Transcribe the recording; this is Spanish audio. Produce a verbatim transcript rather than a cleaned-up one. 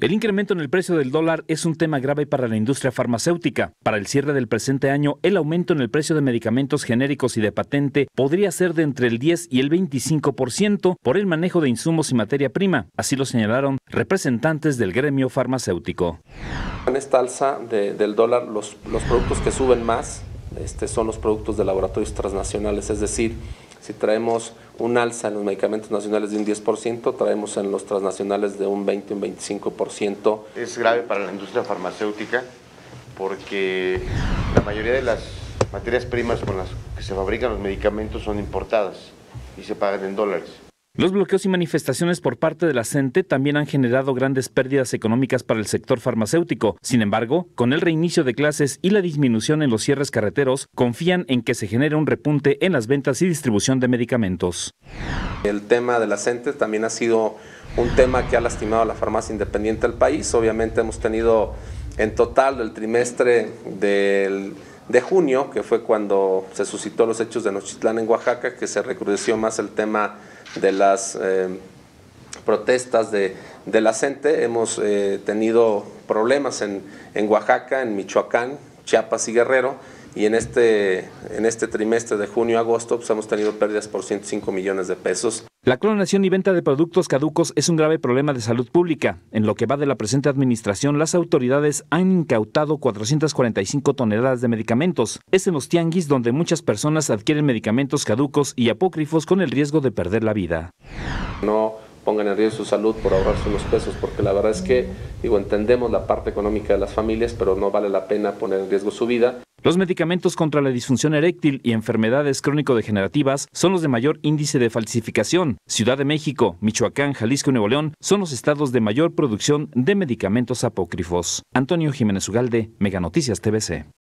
El incremento en el precio del dólar es un tema grave para la industria farmacéutica. Para el cierre del presente año, el aumento en el precio de medicamentos genéricos y de patente podría ser de entre el diez y el veinticinco por ciento por el manejo de insumos y materia prima. Así lo señalaron representantes del gremio farmacéutico. En esta alza de, del dólar, los, los productos que suben más este, son los productos de laboratorios transnacionales, es decir, si traemos un alza en los medicamentos nacionales de un diez por ciento, traemos en los transnacionales de un veinte, un veinticinco por ciento. Es grave para la industria farmacéutica porque la mayoría de las materias primas con las que se fabrican los medicamentos son importadas y se pagan en dólares. Los bloqueos y manifestaciones por parte de la CENTE también han generado grandes pérdidas económicas para el sector farmacéutico. Sin embargo, con el reinicio de clases y la disminución en los cierres carreteros, confían en que se genere un repunte en las ventas y distribución de medicamentos. El tema de la CENTE también ha sido un tema que ha lastimado a la farmacia independiente del país. Obviamente hemos tenido en total del trimestre del, de junio, que fue cuando se suscitó los hechos de Nochitlán en Oaxaca, que se recrudeció más el tema de las eh, protestas de, de la CENTE. Hemos eh, tenido problemas en, en Oaxaca, en Michoacán, Chiapas y Guerrero, y en este, en este trimestre de junio-agosto pues, hemos tenido pérdidas por ciento cinco millones de pesos. La clonación y venta de productos caducos es un grave problema de salud pública. En lo que va de la presente administración, las autoridades han incautado cuatrocientas cuarenta y cinco toneladas de medicamentos. Es en los tianguis donde muchas personas adquieren medicamentos caducos y apócrifos con el riesgo de perder la vida. No pongan en riesgo su salud por ahorrarse unos pesos, porque la verdad es que, digo, entendemos la parte económica de las familias, pero no vale la pena poner en riesgo su vida. Los medicamentos contra la disfunción eréctil y enfermedades crónico-degenerativas son los de mayor índice de falsificación. Ciudad de México, Michoacán, Jalisco y Nuevo León son los estados de mayor producción de medicamentos apócrifos. Antonio Jiménez Ugalde, Mega Noticias T V C.